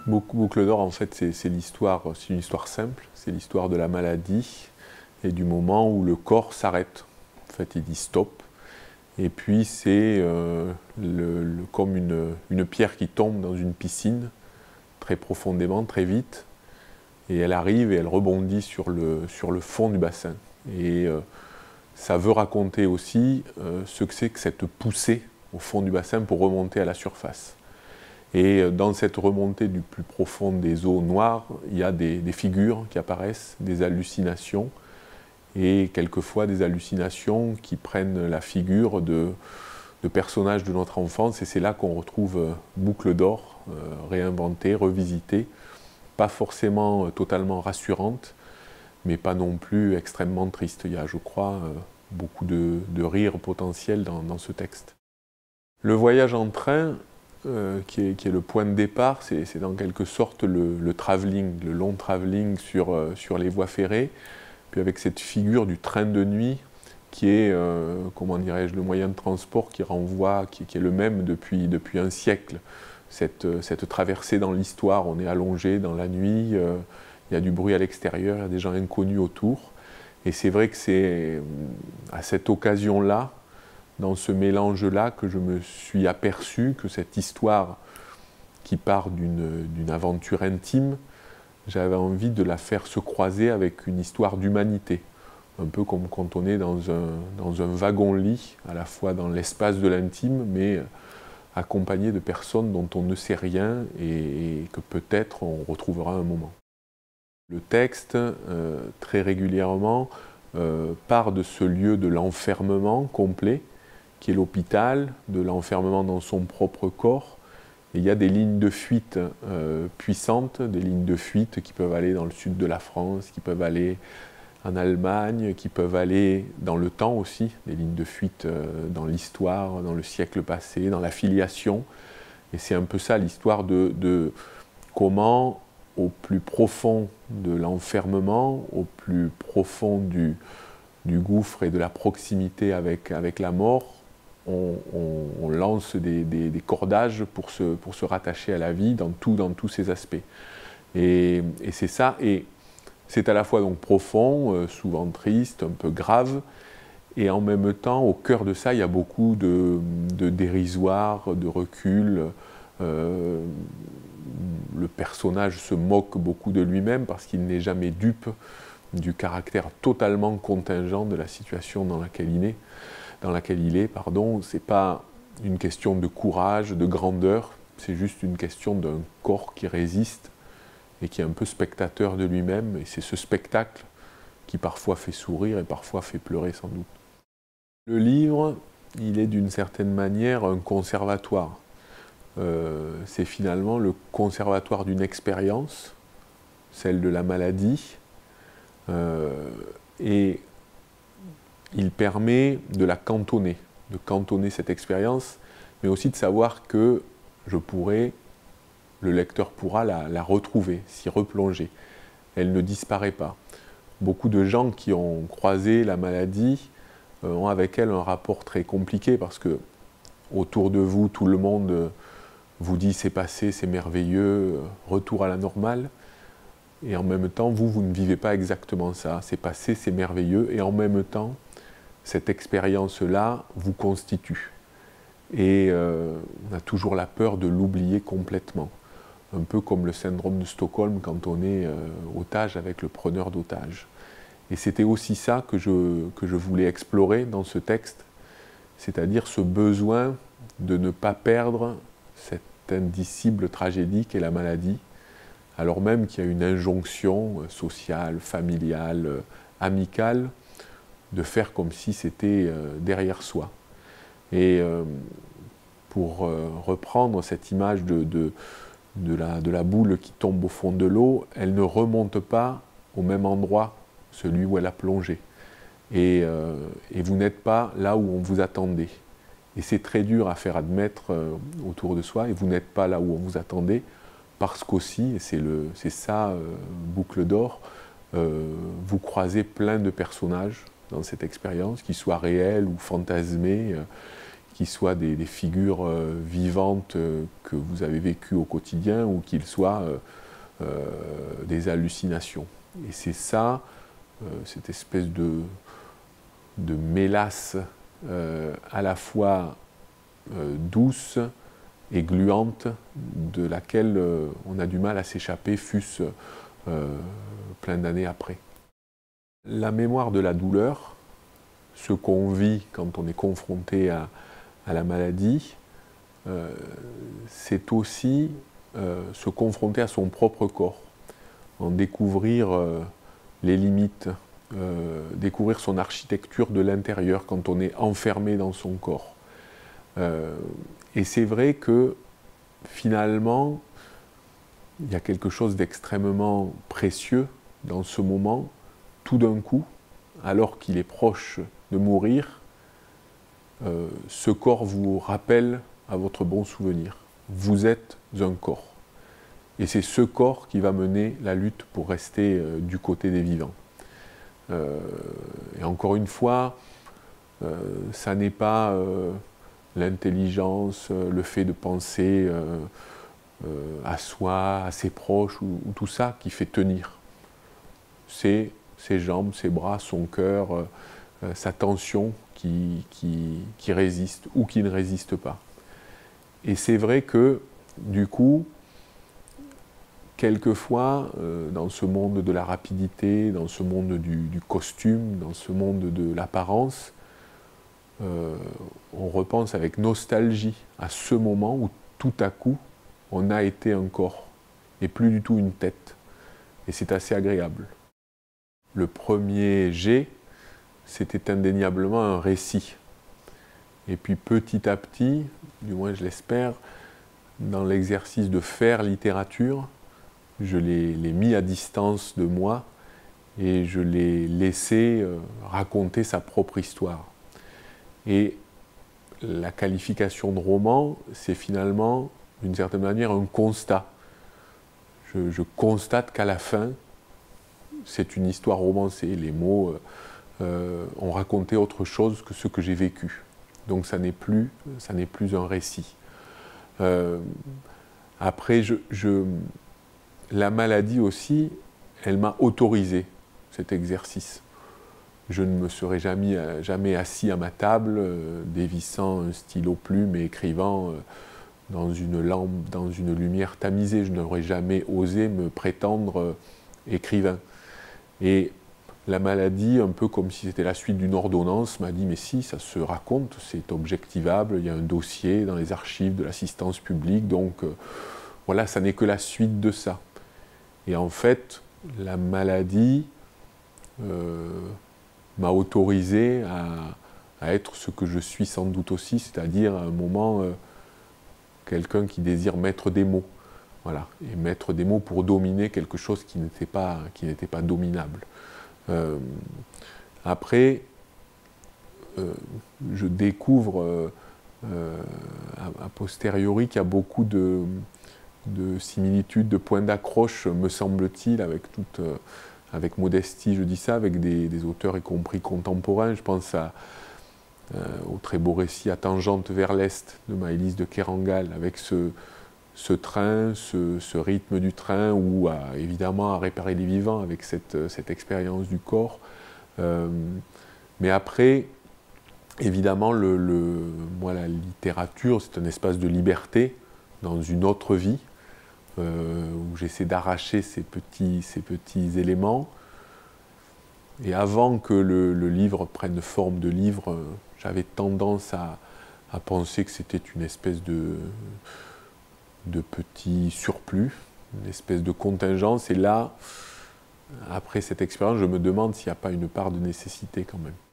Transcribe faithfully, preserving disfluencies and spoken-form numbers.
Boucle d'or, en fait, c'est l'histoire, c'est une histoire simple, c'est l'histoire de la maladie et du moment où le corps s'arrête. En fait, il dit stop. Et puis, c'est euh, le, le, comme une, une pierre qui tombe dans une piscine, très profondément, très vite, et elle arrive et elle rebondit sur le, sur le fond du bassin. Et euh, ça veut raconter aussi euh, ce que c'est que cette poussée au fond du bassin pour remonter à la surface. Et dans cette remontée du plus profond des eaux noires, il y a des, des figures qui apparaissent, des hallucinations, et quelquefois des hallucinations qui prennent la figure de, de personnages de notre enfance, et c'est là qu'on retrouve Boucle d'or, euh, réinventée, revisitée, pas forcément totalement rassurante, mais pas non plus extrêmement triste. Il y a, je crois, beaucoup de, de rire potentiel dans, dans ce texte. Le voyage en train, Euh, qui, est, qui est le point de départ, c'est en quelque sorte le, le travelling, le long travelling sur, euh, sur les voies ferrées, puis avec cette figure du train de nuit qui est, euh, comment dirais-je, le moyen de transport qui renvoie, qui, qui est le même depuis, depuis un siècle. Cette, cette traversée dans l'histoire, on est allongé dans la nuit, euh, il y a du bruit à l'extérieur, il y a des gens inconnus autour, et c'est vrai que c'est à cette occasion-là, dans ce mélange-là, que je me suis aperçu que cette histoire qui part d'une aventure intime, j'avais envie de la faire se croiser avec une histoire d'humanité. Un peu comme quand on est dans un, dans un wagon-lit, à la fois dans l'espace de l'intime, mais accompagné de personnes dont on ne sait rien et, et que peut-être on retrouvera un moment. Le texte, euh, très régulièrement, euh, part de ce lieu de l'enfermement complet, qui est l'hôpital, de l'enfermement dans son propre corps. Et il y a des lignes de fuite euh, puissantes, des lignes de fuite qui peuvent aller dans le sud de la France, qui peuvent aller en Allemagne, qui peuvent aller dans le temps aussi, des lignes de fuite euh, dans l'histoire, dans le siècle passé, dans la filiation. Et c'est un peu ça l'histoire de, de comment, au plus profond de l'enfermement, au plus profond du, du gouffre et de la proximité avec, avec la mort, On, on, on lance des, des, des cordages pour se, pour se rattacher à la vie dans, tout, dans tous ses aspects. Et, et c'est ça, et c'est à la fois donc profond, euh, souvent triste, un peu grave, et en même temps, au cœur de ça, il y a beaucoup de, de dérisoire, de recul. Euh, le personnage se moque beaucoup de lui-même parce qu'il n'est jamais dupe du caractère totalement contingent de la situation dans laquelle il est. dans laquelle il est, pardon, c'est pas une question de courage, de grandeur, c'est juste une question d'un corps qui résiste et qui est un peu spectateur de lui-même, et c'est ce spectacle qui parfois fait sourire et parfois fait pleurer sans doute. Le livre, il est d'une certaine manière un conservatoire. Euh, c'est finalement le conservatoire d'une expérience, celle de la maladie, euh, et il permet de la cantonner, de cantonner cette expérience, mais aussi de savoir que je pourrais, le lecteur pourra la, la retrouver, s'y replonger. Elle ne disparaît pas. Beaucoup de gens qui ont croisé la maladie euh, ont avec elle un rapport très compliqué parce que autour de vous, tout le monde vous dit c'est passé, c'est merveilleux, retour à la normale. Et en même temps, vous, vous ne vivez pas exactement ça. C'est passé, c'est merveilleux, et en même temps, cette expérience-là vous constitue. Et euh, on a toujours la peur de l'oublier complètement. Un peu comme le syndrome de Stockholm quand on est euh, otage avec le preneur d'otage. Et c'était aussi ça que je, que je voulais explorer dans ce texte, c'est-à-dire ce besoin de ne pas perdre cette indicible tragédie qu'est la maladie, alors même qu'il y a une injonction sociale, familiale, amicale, de faire comme si c'était euh, derrière soi. Et euh, pour euh, reprendre cette image de, de, de, la, de la boule qui tombe au fond de l'eau, elle ne remonte pas au même endroit, celui où elle a plongé. Et, euh, et vous n'êtes pas là où on vous attendait. Et c'est très dur à faire admettre euh, autour de soi, et vous n'êtes pas là où on vous attendait, parce qu'aussi, et c'est ça, euh, Boucle d'or, euh, vous croisez plein de personnages dans cette expérience, qu'ils soient réels ou fantasmés, euh, qu'ils soient des, des figures euh, vivantes euh, que vous avez vécues au quotidien ou qu'ils soient euh, euh, des hallucinations. Et c'est ça, euh, cette espèce de, de mélasse euh, à la fois euh, douce et gluante, de laquelle euh, on a du mal à s'échapper, fût-ce euh, plein d'années après. La mémoire de la douleur, ce qu'on vit quand on est confronté à, à la maladie, euh, c'est aussi euh, se confronter à son propre corps, en découvrir euh, les limites, euh, découvrir son architecture de l'intérieur quand on est enfermé dans son corps. Euh, et c'est vrai que finalement, il y a quelque chose d'extrêmement précieux dans ce moment, tout d'un coup, alors qu'il est proche de mourir, euh, ce corps vous rappelle à votre bon souvenir. Vous êtes un corps. Et c'est ce corps qui va mener la lutte pour rester euh, du côté des vivants. Euh, et encore une fois, euh, ça n'est pas euh, l'intelligence, euh, le fait de penser euh, euh, à soi, à ses proches, ou, ou tout ça qui fait tenir. C'est ses jambes, ses bras, son cœur, euh, euh, sa tension qui, qui, qui résiste ou qui ne résiste pas. Et c'est vrai que, du coup, quelquefois, euh, dans ce monde de la rapidité, dans ce monde du, du costume, dans ce monde de l'apparence, euh, on repense avec nostalgie à ce moment où tout à coup, on a été un corps et plus du tout une tête. Et c'est assez agréable. Le premier jet, c'était indéniablement un récit. Et puis petit à petit, du moins je l'espère, dans l'exercice de faire littérature, je l'ai mis à distance de moi et je l'ai laissé euh, raconter sa propre histoire. Et la qualification de roman, c'est finalement, d'une certaine manière, un constat. Je, je constate qu'à la fin, c'est une histoire romancée. Les mots euh, euh, ont raconté autre chose que ce que j'ai vécu. Donc ça n'est plus, ça n'est plus un récit. Euh, après, je, je, la maladie aussi, elle m'a autorisé cet exercice. Je ne me serais jamais, jamais assis à ma table, euh, dévissant un stylo plume et écrivant euh, dans une lampe, dans une lumière tamisée. Je n'aurais jamais osé me prétendre euh, écrivain. Et la maladie, un peu comme si c'était la suite d'une ordonnance, m'a dit « mais si, ça se raconte, c'est objectivable, il y a un dossier dans les archives de l'assistance publique, donc euh, voilà, ça n'est que la suite de ça ». Et en fait, la maladie euh, m'a autorisé à, à être ce que je suis sans doute aussi, c'est-à-dire à un moment, euh, quelqu'un qui désire mettre des mots. Voilà, et mettre des mots pour dominer quelque chose qui n'était pas, qui n'était pas dominable. Euh, après, euh, je découvre euh, euh, a, a posteriori qu'il y a beaucoup de, de similitudes, de points d'accroche, me semble-t-il, avec toute, euh, avec modestie, je dis ça, avec des, des auteurs y compris contemporains. Je pense à, euh, au très beau récit À tangente vers l'Est de Maëlys de Kerangal, avec ce ce train, ce, ce rythme du train, ou à, évidemment à réparer les vivants avec cette, cette expérience du corps. Euh, mais après, évidemment, le, le, moi, la littérature, c'est un espace de liberté dans une autre vie, euh, où j'essaie d'arracher ces petits, ces petits éléments. Et avant que le, le livre prenne forme de livre, j'avais tendance à, à penser que c'était une espèce de... de petits surplus, une espèce de contingence. Et là, après cette expérience, je me demande s'il n'y a pas une part de nécessité quand même.